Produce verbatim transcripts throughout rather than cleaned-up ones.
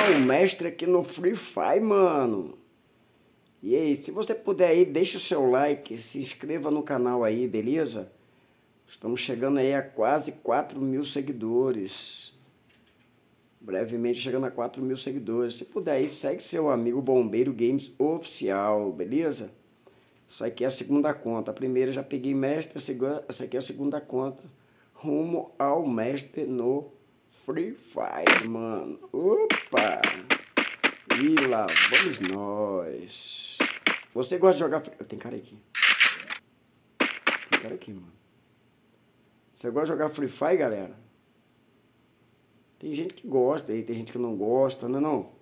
ao mestre aqui no Free Fire, mano. E aí, se você puder aí, deixa o seu like, se inscreva no canal aí, beleza? Estamos chegando aí a quase quatro mil seguidores. Brevemente chegando a quatro mil seguidores. Se puder aí, segue seu amigo Bombeiro Games Oficial, beleza? Isso aqui é a segunda conta. A primeira já peguei mestre, a segunda, essa aqui é a segunda conta. Rumo ao mestre no Free Fire, mano. Opa! E lá vamos nós. Você gosta de jogar... Tem cara aqui. Tem cara aqui, mano. Você gosta de jogar Free Fire, galera? Tem gente que gosta aí, tem gente que não gosta, não é não?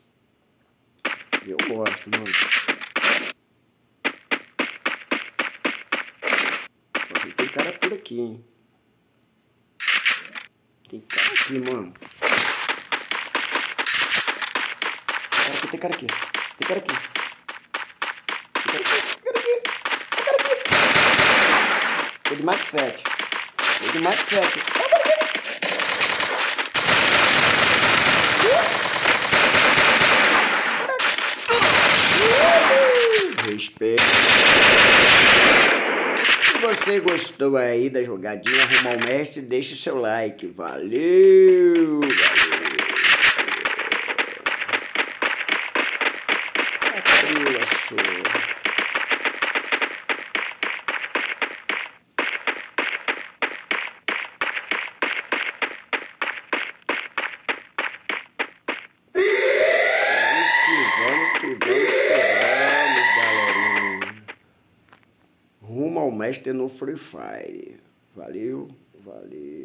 Eu gosto, mano. Nossa, tem cara por aqui, hein? Tem cara aqui, mano. Tem cara aqui, tem cara aqui. Tem cara aqui. Tem cara aqui, tem cara aqui. Tem cara aqui. Tô de Max sete. Tô de Max sete. Respeito. Se você gostou aí da jogadinha Rumo ao Mestre, deixe seu like. Valeu, valeu. Aquilo, show. Vamos que vamos, que vamos, que vamos, galerinha. Rumo ao mestre no Free Fire. Valeu, valeu.